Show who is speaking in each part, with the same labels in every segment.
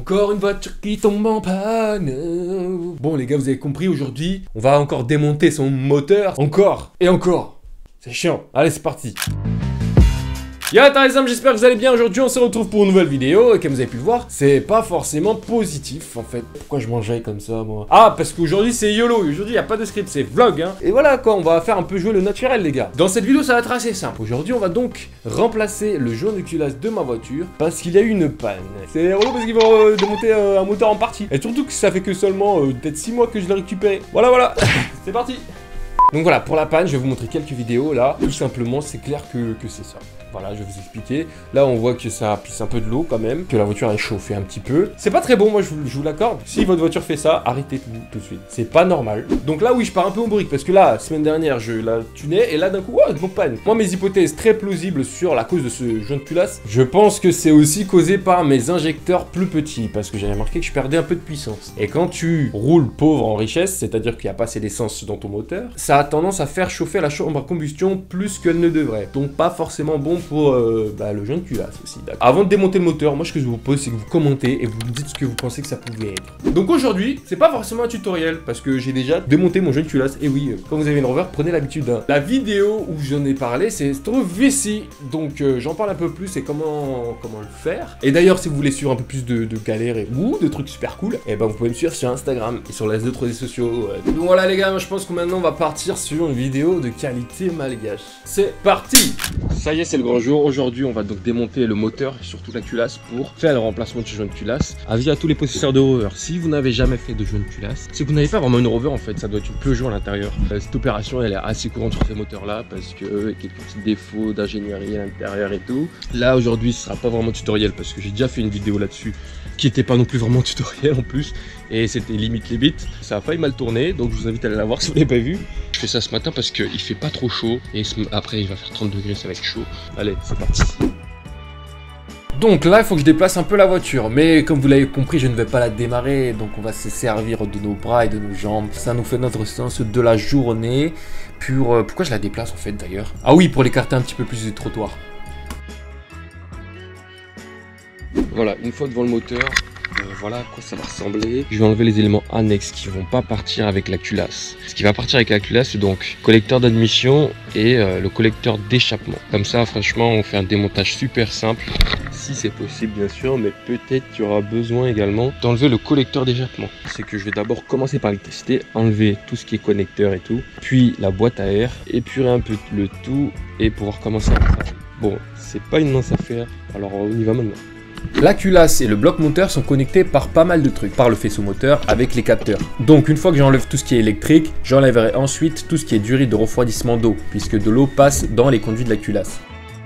Speaker 1: Encore une voiture qui tombe en panne. Bon les gars, vous avez compris, aujourd'hui, on va encore démonter son moteur. Encore et encore. C'est chiant. Allez, c'est parti. Yo les hommes, j'espère que vous allez bien. Aujourd'hui on se retrouve pour une nouvelle vidéo et comme vous avez pu le voir, c'est pas forcément positif en fait. Pourquoi je mangeais comme ça moi? Ah, parce qu'aujourd'hui c'est YOLO, aujourd'hui il n'y a pas de script, c'est vlog hein. Et voilà quoi, on va faire un peu jouer le naturel les gars. Dans cette vidéo ça va être assez simple. Aujourd'hui on va donc remplacer le joint de culasse de ma voiture parce qu'il y a eu une panne. C'est relou parce qu'ils vont démonter un moteur en partie. Et surtout que ça fait que seulement peut-être 6 mois que je l'ai récupéré. Voilà, c'est parti. Donc voilà, pour la panne, je vais vous montrer quelques vidéos là. Tout simplement, c'est clair que c'est ça. Voilà, je vais vous expliquer. Là, on voit que ça pisse un peu de l'eau quand même, que la voiture est chauffée un petit peu. C'est pas très bon, moi je vous l'accorde. Si votre voiture fait ça, arrêtez tout de suite. C'est pas normal. Donc là, oui, je pars un peu en brique parce que là, semaine dernière, je la tunais et là, d'un coup, oh, bon panne. Moi, mes hypothèses très plausibles sur la cause de ce joint de culasse, je pense que c'est aussi causé par mes injecteurs plus petits parce que j'avais remarqué que je perdais un peu de puissance. Et quand tu roules pauvre en richesse, c'est-à-dire qu'il n'y a pas assez d'essence dans ton moteur, ça a tendance à faire chauffer la chambre à combustion plus qu'elle ne devrait. Donc pas forcément bon pour le joint de culasse aussi. Avant de démonter le moteur, moi ce que je vous propose c'est que vous commentez et vous me dites ce que vous pensez que ça pouvait être. Donc aujourd'hui, c'est pas forcément un tutoriel parce que j'ai déjà démonté mon joint de culasse. Et oui, quand vous avez une Rover, prenez l'habitude. La vidéo où j'en ai parlé, c'est se trouve ici. Donc j'en parle un peu plus et comment le faire. Et d'ailleurs, si vous voulez suivre un peu plus de galères et de trucs super cool, et ben vous pouvez me suivre sur Instagram et sur les autres réseaux sociaux. Donc voilà les gars, moi, je pense que maintenant on va partir sur une vidéo de qualité malgache. C'est parti. Ça y est, c'est le grand jour. Aujourd'hui, on va donc démonter le moteur et surtout la culasse pour faire le remplacement du joint de culasse. Avis à tous les possesseurs de Rover, si vous n'avez jamais fait de joint de culasse, c'est que vous n'avez pas vraiment une Rover en fait, ça doit être une Peugeot à l'intérieur. Cette opération, elle est assez courante sur ces moteurs-là parce que y a quelques petits défauts d'ingénierie à l'intérieur et tout. Là, aujourd'hui, ce sera pas vraiment tutoriel parce que j'ai déjà fait une vidéo là-dessus qui était pas non plus vraiment tutoriel en plus et c'était limite les bits. Ça a failli mal tourner, donc je vous invite à aller la voir si vous l'avez pas vu. Je fais ça ce matin parce qu'il fait pas trop chaud et après il va faire 30 degrés, ça va être chaud. Allez, c'est parti. Donc là, il faut que je déplace un peu la voiture, mais comme vous l'avez compris, je ne vais pas la démarrer, donc on va se servir de nos bras et de nos jambes. Ça nous fait notre séance de la journée. Pourquoi je la déplace en fait d'ailleurs? Ah oui, pour l'écarter un petit peu plus du trottoir. Voilà, une fois devant le moteur, voilà à quoi ça va ressembler. Je vais enlever les éléments annexes qui vont pas partir avec la culasse. Ce qui va partir avec la culasse, c'est donc collecteur d'admission et le collecteur d'échappement. Comme ça, franchement, on fait un démontage super simple. Si c'est possible, bien sûr, mais peut-être qu'il y aura besoin également d'enlever le collecteur d'échappement. C'est que je vais d'abord commencer par le tester, enlever tout ce qui est connecteur et tout, puis la boîte à air, épurer un peu le tout et pouvoir commencer à faire. Bon, c'est pas une mince affaire, alors on y va maintenant. La culasse et le bloc moteur sont connectés par pas mal de trucs, par le faisceau moteur avec les capteurs. Donc une fois que j'enlève tout ce qui est électrique, j'enlèverai ensuite tout ce qui est durée de refroidissement d'eau, puisque de l'eau passe dans les conduits de la culasse.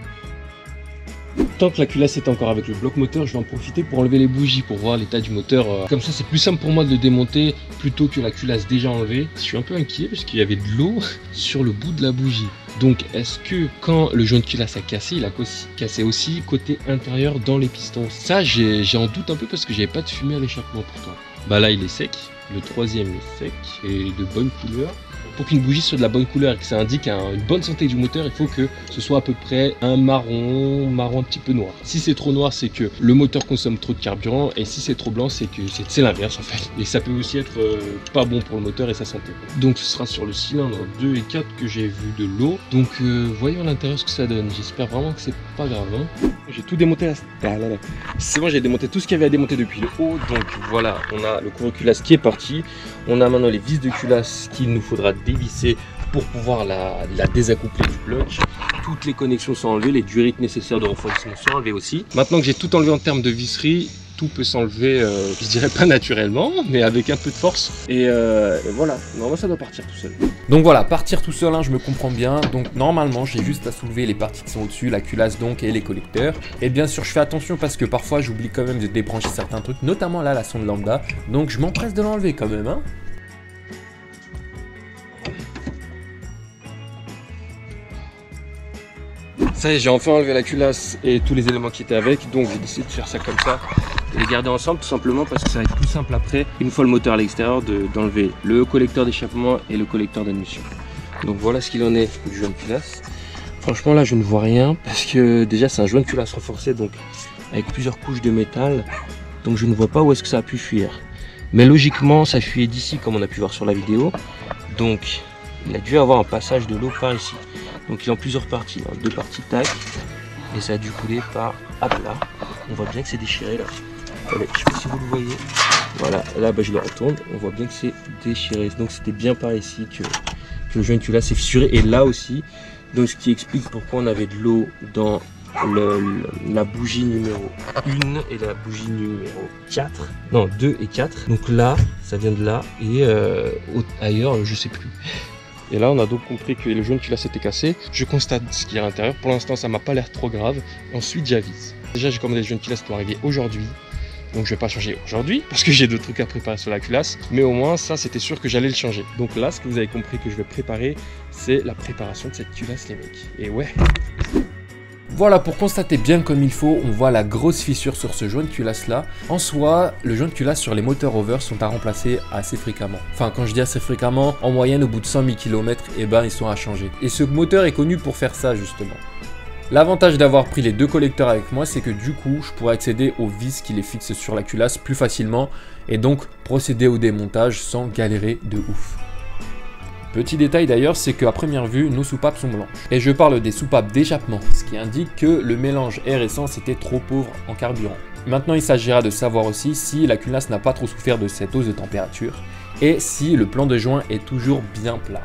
Speaker 1: Tant que la culasse est encore avec le bloc moteur, je vais en profiter pour enlever les bougies pour voir l'état du moteur. Comme ça, c'est plus simple pour moi de le démonter plutôt que la culasse déjà enlevée. Je suis un peu inquiet parce qu'il y avait de l'eau sur le bout de la bougie. Donc, est-ce que quand le joint de culasse a cassé, il a cassé aussi côté intérieur dans les pistons? Ça, j'ai en doute un peu parce que j'avais pas de fumée à l'échappement pourtant. Bah là, il est sec. Le troisième est sec et de bonne couleur. Pour qu'une bougie soit de la bonne couleur et que ça indique une bonne santé du moteur, il faut que ce soit à peu près un marron un petit peu noir. Si c'est trop noir, c'est que le moteur consomme trop de carburant, et si c'est trop blanc, c'est que c'est l'inverse en fait. Et ça peut aussi être pas bon pour le moteur et sa santé. Donc ce sera sur le cylindre 2 et 4 que j'ai vu de l'eau. Donc voyons à l'intérieur ce que ça donne. J'espère vraiment que c'est pas grave. Hein. J'ai tout démonté. C'est bon, j'ai démonté tout ce qu'il y avait à démonter depuis le haut. Donc voilà, on a le couvre-culasse qui est parti. On a maintenant les vis de culasse qu'il nous faudra dévisser pour pouvoir la désaccoupler du bloc. Toutes les connexions sont enlevées, les durites nécessaires de refroidissement sont enlevées aussi. Maintenant que j'ai tout enlevé en termes de visserie, tout peut s'enlever, je dirais pas naturellement, mais avec un peu de force. Et voilà, normalement ça doit partir tout seul. Donc voilà, partir tout seul, hein, je me comprends bien. Donc normalement, j'ai juste à soulever les parties qui sont au-dessus, la culasse donc et les collecteurs. Et bien sûr, je fais attention parce que parfois j'oublie quand même de débrancher certains trucs, notamment là la sonde lambda. Donc je m'empresse de l'enlever quand même, hein. Ça y est, j'ai enfin enlevé la culasse et tous les éléments qui étaient avec, donc j'ai décidé de faire ça comme ça et les garder ensemble tout simplement parce que ça va être plus simple après, une fois le moteur à l'extérieur, d'enlever le collecteur d'échappement et le collecteur d'admission. Donc voilà ce qu'il en est du joint de culasse. Franchement là je ne vois rien parce que déjà c'est un joint de culasse renforcé, donc avec plusieurs couches de métal.
Speaker 2: donc je ne vois pas où est-ce que ça a pu fuir. Mais logiquement, ça fuyait d'ici, comme on a pu voir sur la vidéo. Donc, il a dû avoir un passage de l'eau par ici. Donc, il est en plusieurs parties. Hein. 2 parties, tac. Et ça a dû couler par hop là. On voit bien que c'est déchiré là. Allez, je sais pas si vous le voyez. Voilà, là bah, je le retourne. On voit bien que c'est déchiré. Donc, c'était bien par ici que le joint culasse s'est fissuré. Et là aussi, donc, ce qui explique pourquoi on avait de l'eau dans la bougie numéro 1 et la bougie numéro 4. Non, 2 et 4. Donc là, ça vient de là. Et ailleurs, je sais plus. Et là, on a donc compris que le jaune culasse était cassé. Je constate ce qu'il y a à l'intérieur. Pour l'instant, ça m'a pas l'air trop grave. Ensuite, j'avise. Déjà, j'ai commandé le jaune culasse qui doit arriver aujourd'hui. Donc, je vais pas changer aujourd'hui parce que j'ai d'autres trucs à préparer sur la culasse. Mais au moins, ça, c'était sûr que j'allais le changer. Donc là, ce que vous avez compris que je vais préparer, c'est la préparation de cette culasse, les mecs. Et ouais.
Speaker 1: Voilà, pour constater bien comme il faut, on voit la grosse fissure sur ce jaune culasse là. En soi, le jaune culasse sur les moteurs Rover sont à remplacer assez fréquemment. Enfin, quand je dis assez fréquemment, en moyenne au bout de 100 000 km, eh ben, ils sont à changer. Et ce moteur est connu pour faire ça justement. L'avantage d'avoir pris les 2 collecteurs avec moi, c'est que du coup, je pourrais accéder aux vis qui les fixent sur la culasse plus facilement et donc procéder au démontage sans galérer de ouf. Petit détail d'ailleurs, c'est qu'à première vue, nos soupapes sont blanches. Et je parle des soupapes d'échappement, ce qui indique que le mélange air-essence était trop pauvre en carburant. Maintenant, il s'agira de savoir aussi si la culasse n'a pas trop souffert de cette hausse de température et si le plan de joint est toujours bien plat.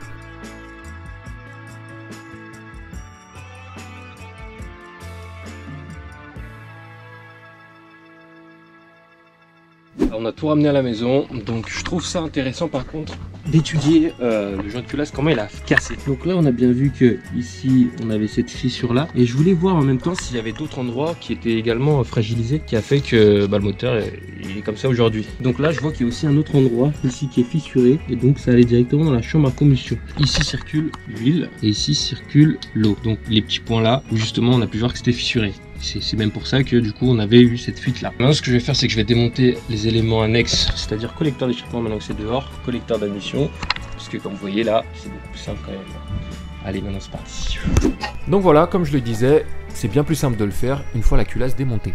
Speaker 2: On a tout ramené à la maison, donc je trouve ça intéressant par contre d'étudier le joint de culasse, comment il a cassé. Donc là on a bien vu que ici on avait cette fissure là et je voulais voir en même temps s'il y avait d'autres endroits qui étaient également fragilisés qui a fait que le moteur il est comme ça aujourd'hui. Donc là je vois qu'il y a aussi un autre endroit ici qui est fissuré et donc ça allait directement dans la chambre à combustion. Ici circule l'huile et ici circule l'eau, donc les petits points là où justement on a pu voir que c'était fissuré. C'est même pour ça que du coup on avait eu cette fuite là. Maintenant ce que je vais faire c'est que je vais démonter les éléments annexes, c'est-à-dire collecteur d'échappement maintenant que c'est dehors, collecteur d'admission, parce que comme vous voyez là c'est beaucoup plus simple quand même. Allez maintenant c'est parti.
Speaker 1: Donc voilà, comme je le disais, c'est bien plus simple de le faire une fois la culasse démontée.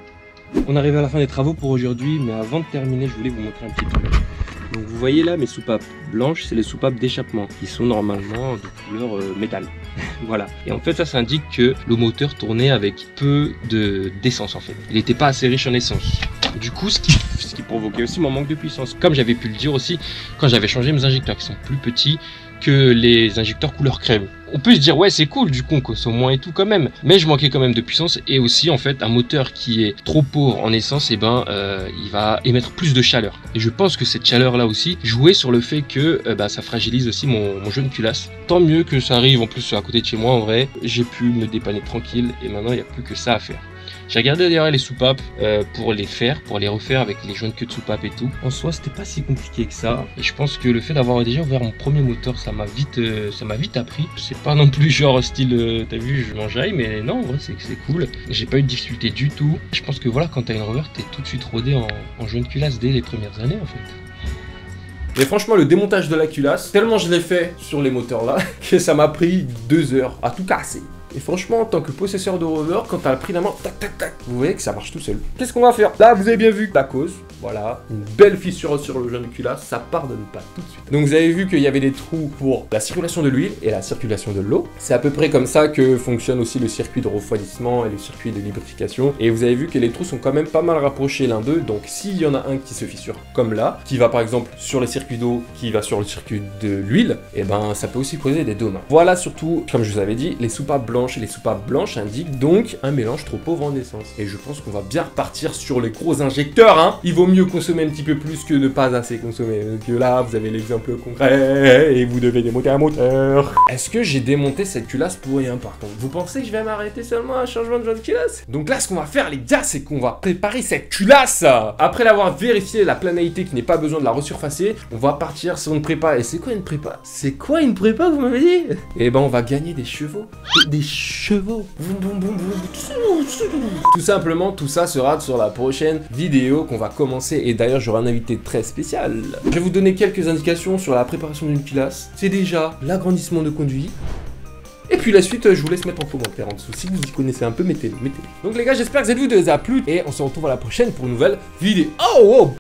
Speaker 2: On arrive à la fin des travaux pour aujourd'hui, mais avant de terminer je voulais vous montrer un petit truc. Donc vous voyez là mes soupapes blanches, c'est les soupapes d'échappement qui sont normalement de couleur métal. Voilà. Et en fait ça indique que le moteur tournait avec peu d'essence en fait. Il n'était pas assez riche en essence. Du coup ce qui provoquait aussi mon manque de puissance. Comme j'avais pu le dire aussi quand j'avais changé mes injecteurs qui sont plus petits que les injecteurs couleur crème. On peut se dire ouais c'est cool du coup on consomme moins et tout quand même, mais je manquais quand même de puissance et aussi en fait un moteur qui est trop pauvre en essence et il va émettre plus de chaleur et je pense que cette chaleur là aussi jouait sur le fait que ça fragilise aussi mon jaune culasse. Tant mieux que ça arrive en plus à côté de chez moi en vrai, j'ai pu me dépanner tranquille et maintenant il n'y a plus que ça à faire. J'ai regardé d'ailleurs les soupapes pour les refaire avec les joints de queue de soupape et tout. En soi, c'était pas si compliqué que ça. Et je pense que le fait d'avoir déjà ouvert mon premier moteur, ça m'a vite appris. C'est pas non plus genre style, t'as vu, je m'enjaille, mais non, en vrai, c'est cool. J'ai pas eu de difficulté du tout. Je pense que voilà, quand t'as une Rover, t'es tout de suite rodé en joint de culasse dès les premières années en fait.
Speaker 1: Et franchement, le démontage de la culasse, tellement je l'ai fait sur les moteurs là, que ça m'a pris 2 heures à tout casser. Et franchement, en tant que possesseur de Rover, quand t'as pris la main, tac tac tac, vous voyez que ça marche tout seul. Qu'est-ce qu'on va faire? Là, vous avez bien vu la cause. Voilà, une belle fissure sur le jaune de culasse, ça pardonne pas tout de suite. Donc vous avez vu qu'il y avait des trous pour la circulation de l'huile et la circulation de l'eau. C'est à peu près comme ça que fonctionne aussi le circuit de refroidissement et le circuit de lubrification. Et vous avez vu que les trous sont quand même pas mal rapprochés l'un d'eux. Donc s'il y en a un qui se fissure comme là, qui va par exemple sur les circuits d'eau, qui va sur le circuit de l'huile, et ben ça peut aussi causer des dommages. Voilà, surtout, comme je vous avais dit, les soupapes blanches et les soupapes blanches indiquent donc un mélange trop pauvre en essence. Et je pense qu'on va bien repartir sur les gros injecteurs, hein. Il vaut mieux consommer un petit peu plus que ne pas assez consommer. Donc là, vous avez l'exemple concret et vous devez démonter un moteur. Est-ce que j'ai démonté cette culasse pour rien par contre? Vous pensez que je vais m'arrêter seulement à un changement de jaune de culasse? Donc là, ce qu'on va faire les gars, c'est qu'on va préparer cette culasse. Après l'avoir vérifié la planalité qui n'est pas besoin de la resurfacer, on va partir sur une prépa. Et c'est quoi une prépa? C'est quoi une prépa, vous m'avez dit? Eh ben on va gagner des chevaux. Des chevaux. Tout simplement, tout ça sera sur la prochaine vidéo qu'on va commencer. Et d'ailleurs, j'aurai un invité très spécial. Je vais vous donner quelques indications sur la préparation d'une culasse. C'est déjà l'agrandissement de conduit, Et puis la suite, je vous laisse mettre en commentaire en dessous. Si vous y connaissez un peu, mettez-le. Donc les gars, j'espère que cette vidéo vous a plu. Et on se retrouve à la prochaine pour une nouvelle vidéo. Oh, oh.